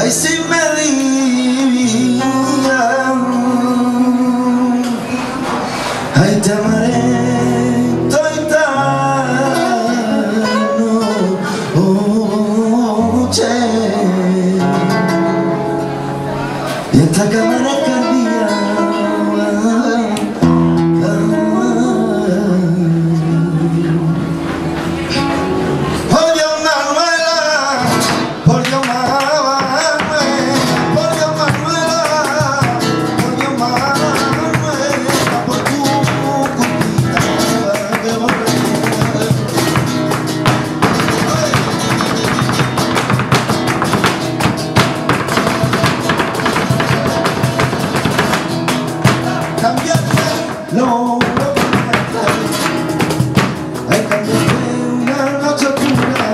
Ay, si me dirían, ay, te amaré todita noche. Y esta cámara cardíaca no, hay cambiarte una noche oscura,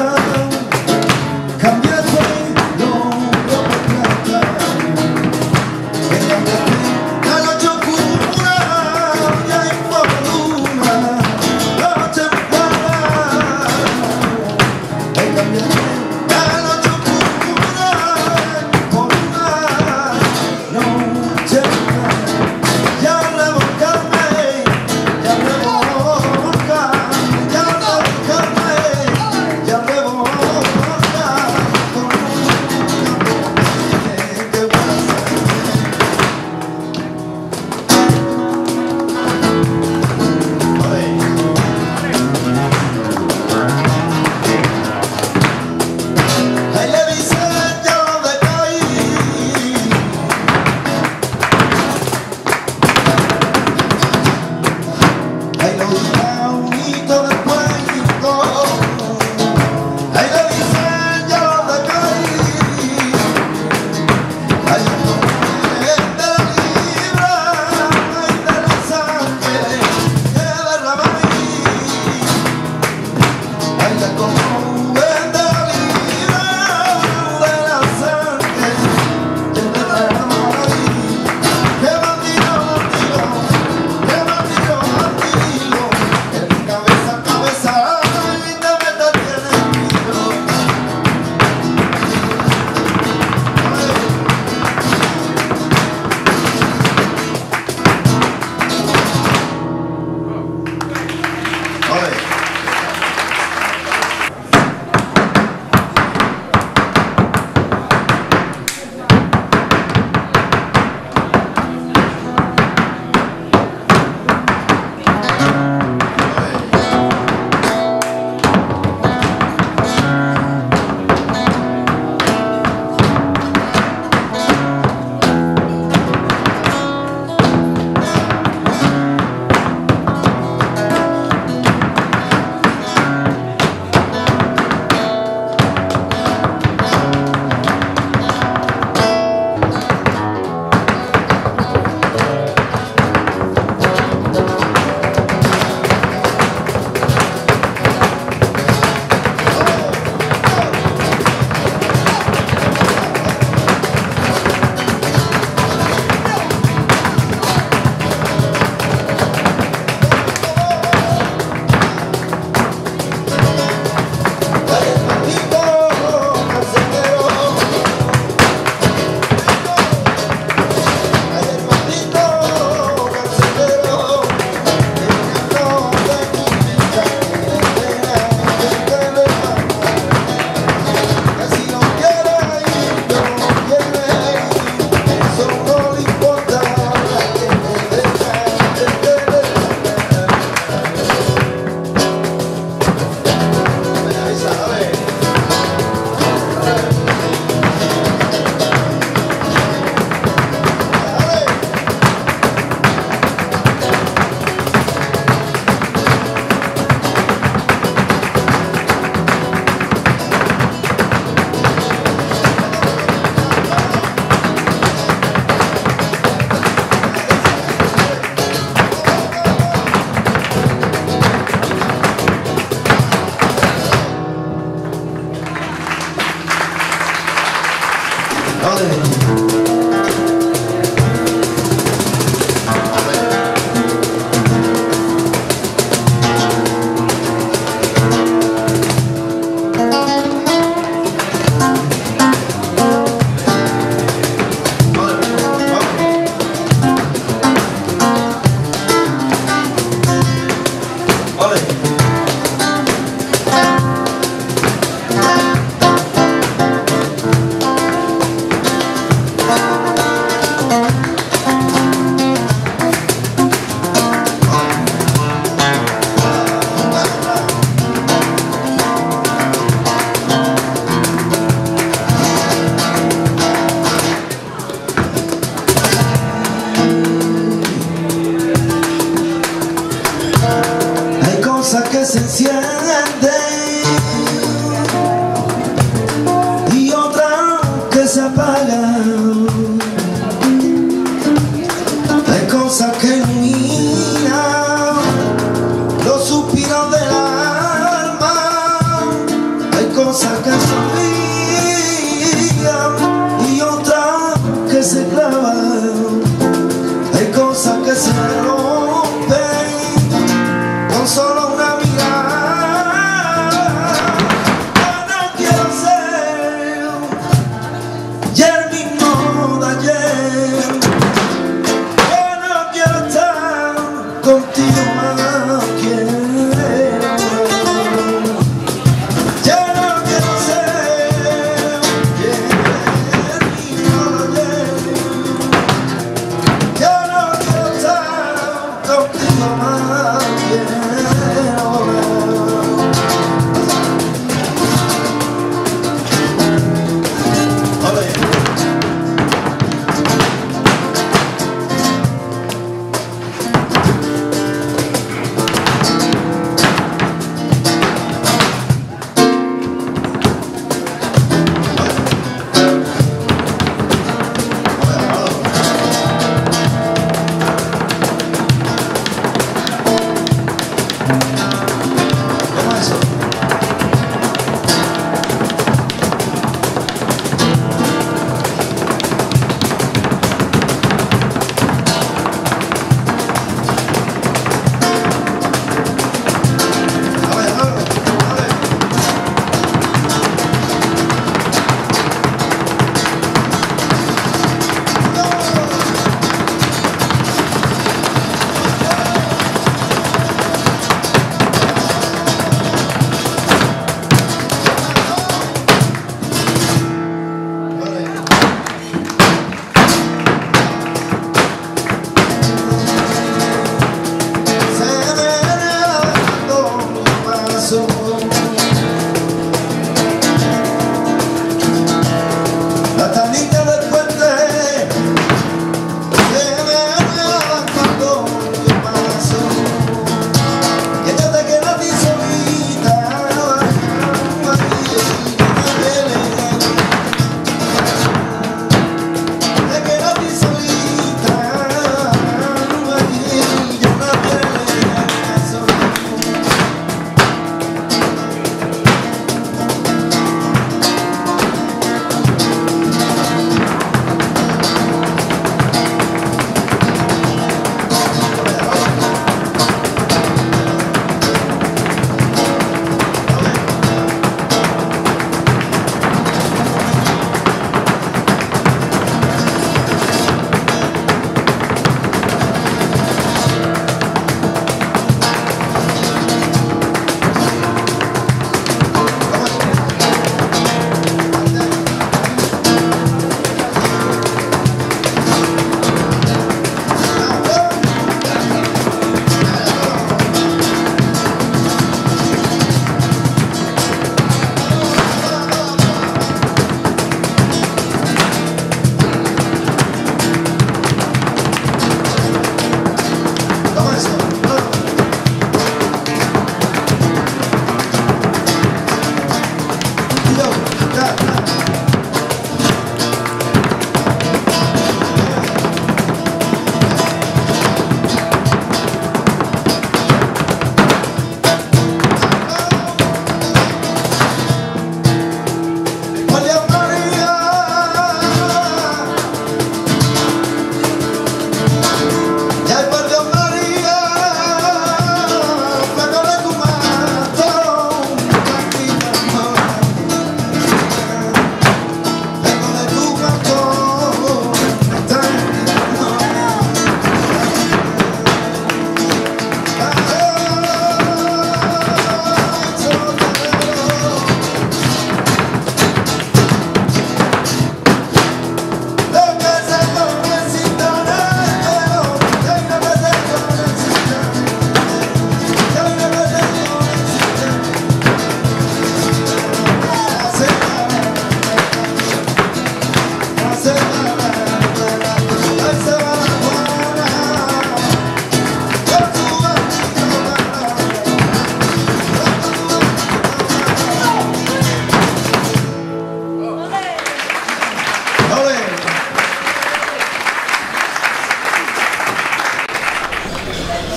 cambiarte no plata, hay cambiarte la noche oscura, ya hay por una noche clara, hay cambiarte la noche oscura por una noche clara.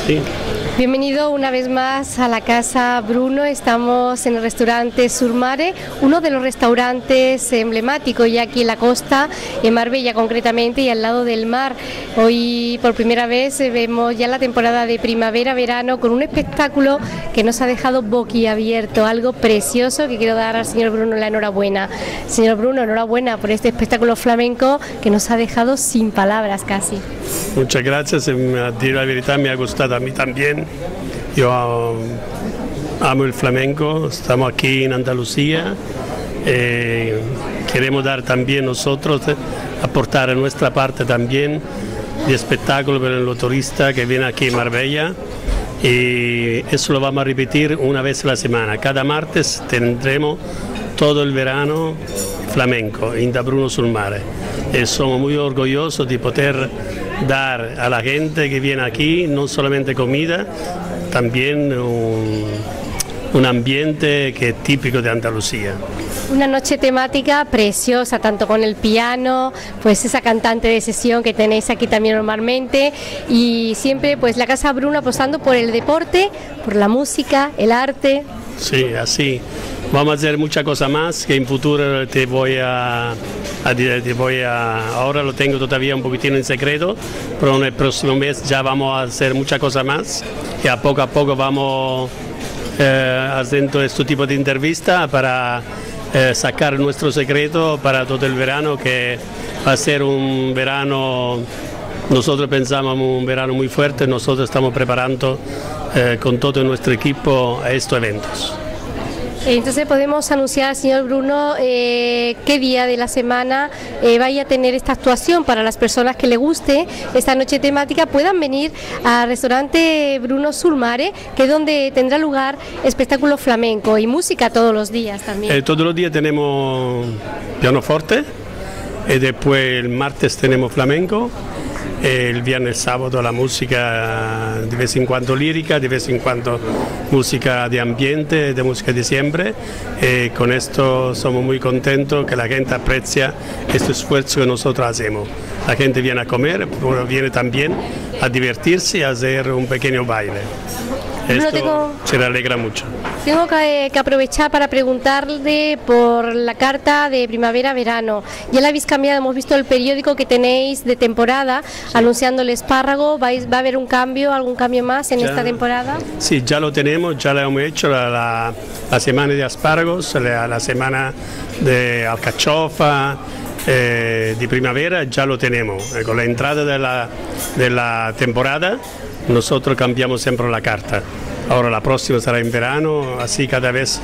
Sí. Bienvenido una vez más a la Casa Bruno. Estamos en el restaurante Surmare, uno de los restaurantes emblemáticos ya aquí en la costa, en Marbella concretamente, y al lado del mar. Hoy por primera vez vemos ya la temporada de primavera-verano con un espectáculo que nos ha dejado boquiabierto, algo precioso que quiero dar al señor Bruno la enhorabuena. Señor Bruno, enhorabuena por este espectáculo flamenco que nos ha dejado sin palabras casi. Muchas gracias, a decir la verdad me ha gustado a mí también. Yo amo el flamenco, estamos aquí en Andalucía, queremos dar también nosotros, aportar nuestra parte también de espectáculo para los turistas que vienen aquí en Marbella, y eso lo vamos a repetir una vez a la semana. Cada martes tendremos todo el verano flamenco en Bruno Surmare, y somos muy orgullosos de poder dar a la gente que viene aquí no solamente comida, también un ambiente que es típico de Andalucía. Una noche temática preciosa, tanto con el piano, pues esa cantante de sesión que tenéis aquí también normalmente, y siempre pues la Casa Bruno apostando por el deporte, por la música, el arte. Sí, así. Vamos a hacer muchas cosas más que en futuro te voy a ahora lo tengo todavía un poquitín en secreto, pero en el próximo mes ya vamos a hacer muchas cosas más y a poco vamos haciendo este tipo de entrevistas para sacar nuestro secreto para todo el verano, que va a ser un verano, nosotros pensamos un verano muy fuerte, nosotros estamos preparando con todo nuestro equipo a estos eventos. Entonces podemos anunciar, señor Bruno, qué día de la semana vaya a tener esta actuación para las personas que le guste esta noche temática, puedan venir al restaurante Bruno Surmare, que es donde tendrá lugar espectáculo flamenco y música todos los días también. Todos los días tenemos pianoforte, y después el martes tenemos flamenco. El viernes, sábado la música de vez en cuando lírica, de vez en cuando música de ambiente, de música de siempre. Con esto somos muy contentos que la gente aprecia este esfuerzo que nosotros hacemos. La gente viene a comer, pero viene también a divertirse y a hacer un pequeño baile. Esto se le alegra mucho. Tengo que aprovechar para preguntarle por la carta de primavera-verano. Ya la habéis cambiado, hemos visto el periódico que tenéis de temporada, sí, anunciando el espárrago. ¿Va a haber un cambio, algún cambio más en esta temporada? Sí, ya lo tenemos, ya lo hemos hecho, la semana de espárragos, la semana de alcachofa, de primavera, ya lo tenemos. Con la entrada de la temporada, nosotros cambiamos siempre la carta. Ahora la próxima será en verano, así cada vez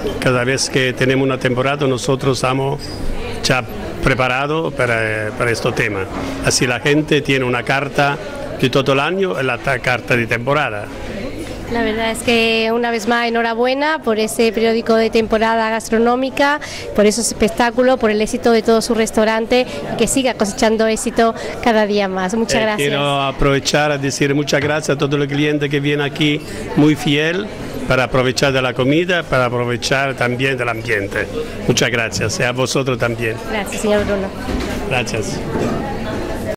que tenemos una temporada nosotros estamos ya preparados para este tema. Así la gente tiene una carta de todo el año y la carta de temporada. La verdad es que una vez más enhorabuena por ese periódico de temporada gastronómica, por esos espectáculos, por el éxito de todo su restaurante y que siga cosechando éxito cada día más. Muchas gracias. Quiero aprovechar a decir muchas gracias a todos los clientes que vienen aquí muy fiel para aprovechar de la comida, para aprovechar también del ambiente. Muchas gracias y a vosotros también. Gracias, señor Bruno. Gracias.